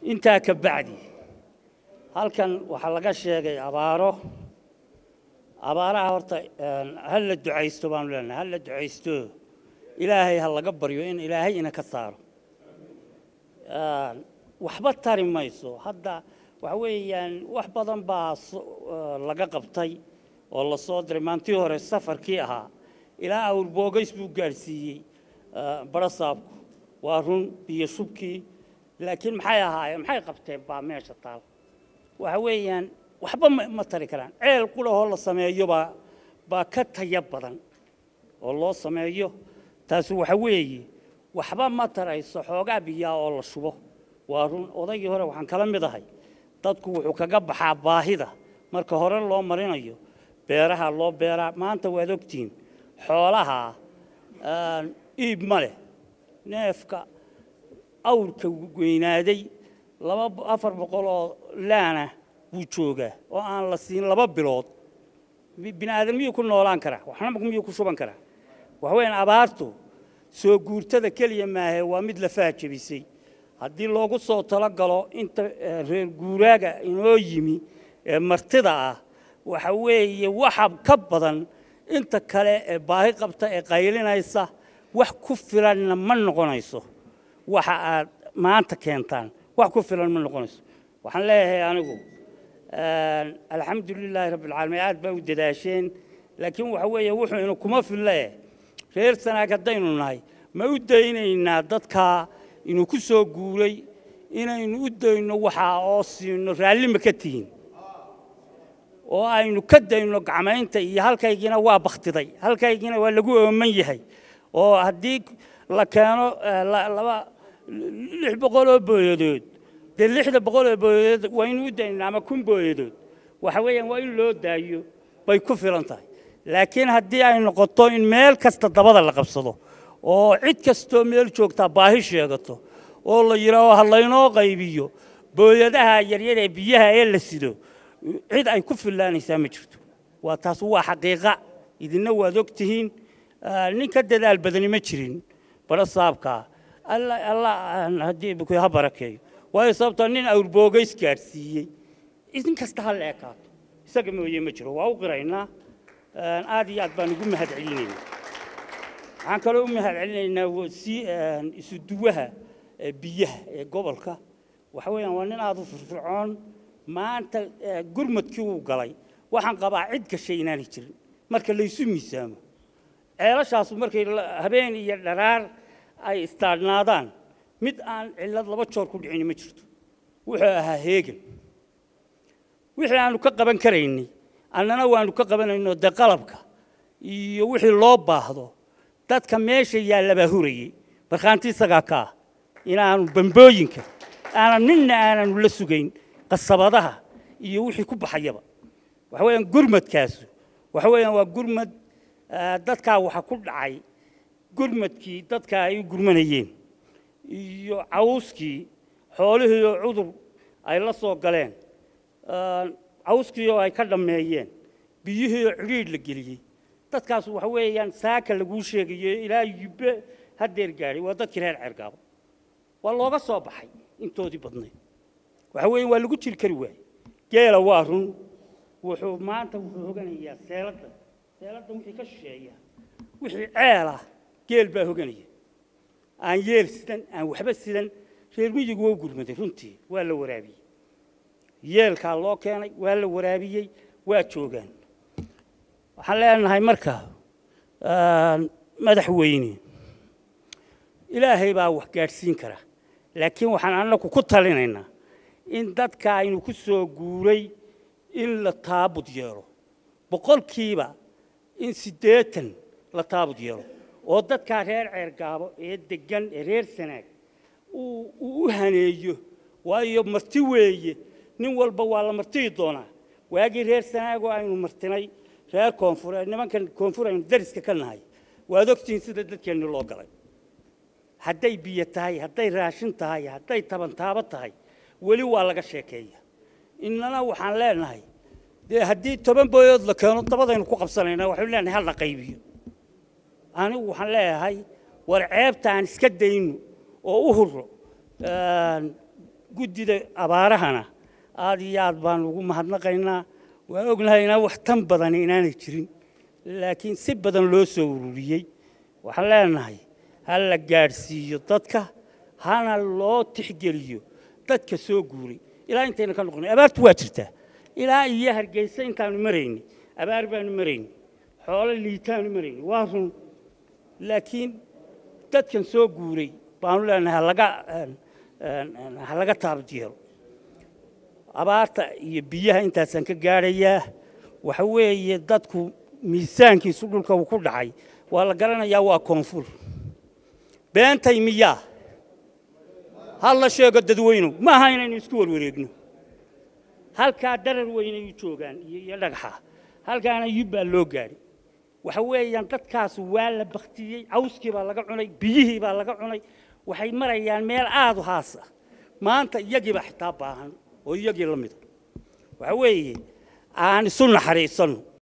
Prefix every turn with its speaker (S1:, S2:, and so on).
S1: intaa ka bacdi halkan waxaa laga sheegay abaaraha horta hal la ducaysto baan leenahay hal la ducaysto ilaahay ha laga baryo in ilaahay ina ka saaro waxba tari mayso hadda waxa weeyaan wax badan baa laga qabtay oo la soo diray maantii hore safarkii ahaa ilaa awrboogays buu gaarsiiyey barasaabku waa run biyo shubkii laakiin maxay qabteen baa meesha taal waxa weeyaan waxba ma tari karaan ceel qulahoo la sameeyo baa ka taya badan oo loo sameeyo taasi waxa weeye waxba ma tarayso xoogaa biyaa oo la shubo waa run odaygii hore waxaan kala mid ahay dadku wuxuu kaga baxaa baahida marka hore loo marinayo beeraha loo beeraa maanta waad ogtiin xoolaha iib ma leh neefka awrka weynaaday 400 oo laana buu joogaa oo aan la siin 2 bilood bini'aadam miyuu ku noolaan karaa waxna miyuu ku shuban karaa wax weyn abaartu soo guurtada kaliya maahe waa mid la faajibisay haddii loogu soo talagalo inta reer guuraaga inoo yimi martida ah waxa weeye waxa ka badan inta kale ee baahi qabta ee qaylinaysa wax ku filan ma noqonayso waxa aad maanta keentaan wax ku filan ma noqonayso waxaan leeyahay anigu alxamdulilaahi rabbil caalamiin aad baa u dadaasheen laakiin waxa weeye wuxuu inuu kuma filee reer sanaag haddaynu nahay ma u daynaynaa dadka inuu ku soo guuray inaynu u dayno waxa oo siino raalli ma ka tihiin oo aynu ka dayno gacmaynta iyo halkaygina waa baktiday halkaygina waa lagu ooman yahay oo haddii la keeno 600 oo booyadood de 600 oo booyadood waynu u daynaa ama 1000 booyadood waxa weeyaan waa in loo daayo bay ku filan tahay laakiin haddii ay noqoto in meel kasta dabada la qabsado oo cid kastoo meel joogta baahi sheegato oo la yiraahdo ha laynoo qaybiyo booyadaha yaryar ee biyaha ee la sido cid ay ku filaanaysaa ma jirto waa taas waa xaqiiqa idina waad ogtihiin ninka dadaal badani ma jirin barasaabka alla haddii ku ha barakeeyo waayo sababtoo nin awrboogays gaarsiiyey idin kasta hal eekaato isaga mooyee ma jiro waa u qiraynaa aad iyo aad baan ugu mahadcelinaynaa waxaan kaloo u mahadcelinaynaa isu duwaha biyaha ee gobolka waxa weeyaan waa nin aad u firfircoon maanta gurmadkii uu galay waxaan qabaa cid gashay inaanay jirin marka la isu miisaamo ceelashaas markay habeen iyo dharaar ay istaadnaadaan mid aan cilad 2 joor ku dhicin ma jirto wuxuu ahaa heegan wixii aanu ka qaban karaynay annana waanu ka qabanayno de qalabka iyo wixii loo baahdo dadka meesha yaallaba hurayay barkaanti isagaa ka inaanu bambooyinka aanan la sugayn qasabadaha iyo wixii ku baxayaba waxa weeyaan gurmadkaas waxa weeyaan waa gurmad dadka waxa ku dhacay gurmadkii dadka ay u gurmanayeen iyo cawskii xoolihii oo cudur ay la soo galeen cawskii oo ay ka dhameeyeen biyihii oo xiriir la geliyay dadkaas waxa weeyaan saaka lagu sheegay ilaa yubbe hadeer gaaray waa dadkii reer Cergaabo waa looga soo baxay intoodii badnay waxa weeyaan waa lagu jiri kari waay geela waa run wuxuu maanta wuxuu hoganayaa seelada wixii ka shisheeya wixii ceela geel baa hoganaya aan yeel sidan aan waxba sidan reer miyigu waa gurmaday runtii waa la waraabiyay yeelka loo keenay waa la waraabiyay waa joogan waxaan leenahay marka madaxweyne ilaahay baa wax gaarsiin kara laakiin waxaan anagu ku talinaynaa in dadka aynu ku soo guuray in la taabud yeelo boqolkiiba in 80 la taabud yeelo oo dadka reer Cergaabo ee degan ee reer Sanaag uu haneeyo waayo marti weeye nin walba waa la martii doonaa waagi reer Sanaag oo aynu martinay reer koonfur nimankan koonfur aynu dariska ka nahay waad ogtiin sida dadkeenu loo galay hadday biyo tahay hadday raashin tahay hadday tabantaaba tahay weli waa laga sheekeeyaa innana waxaan leenahay dee haddii 10 booyood la keeno dabadaynu ku qabsanaynaa waxaan leenahay hal la qaybiyo anigu waxaan leeyahay war ceebtaan iska dayno oo u hurro guddida abaarahana aad iyo aad baan ugu mahadnaqaynaa waan ognahaynaa wax tan badan inaanay jirin laakiin si badan loo soo ururiyey waxaan leenahay ha la gaadhsiiyo dadka hana loo tixgeliyo dadka soo guuray ilaa intayna ka noqonay abaartu waa jirtaa ilaa iyo Hargeysa intaanu marayni abaar baanu marayni xoolo liitaanu marayni waa run laakiin dadkan soo guuray baanu leenahay laga taabdiyo abaarta iyo biyaha intaasan ka gaarayaa waxa weeye dadku miisaankiisu dhulka uu ku dhacay waa la garanayaa waa koonfur beentay miyaa hal la sheego dadweynuhu ma aha inaynu isku warwareegno halkaa darar weynay u joogaan iyo dhagaxa halkaana yubbaa loo gaadhay waxa weeyaan dadkaas waa la baktiyey cawskii baa laga cunay biyihii baa laga cunay waxay marayaan meel aad u haas ah maanta iyagii baa xitaa baahan oo iyagii la mid waxa weeye aan isu naxariisano